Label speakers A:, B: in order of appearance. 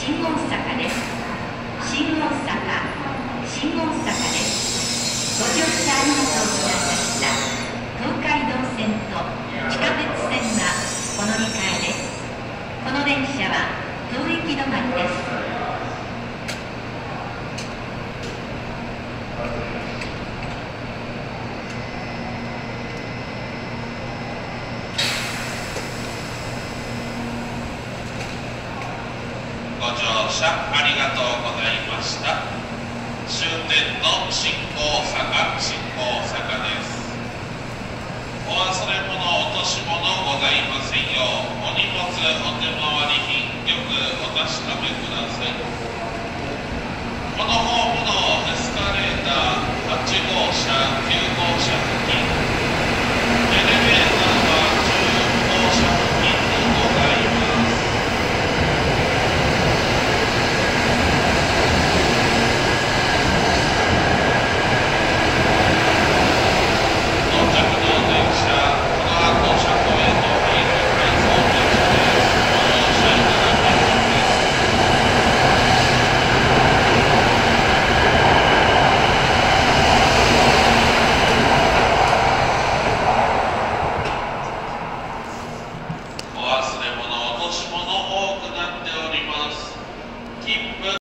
A: 新大阪です。新大阪、新大阪です。ご乗車ありがとうございました。東海道線と地下鉄線がお乗り換えです。この電車は当駅止まりです。
B: ご乗車ありがとうございました。終点の新大阪、新大阪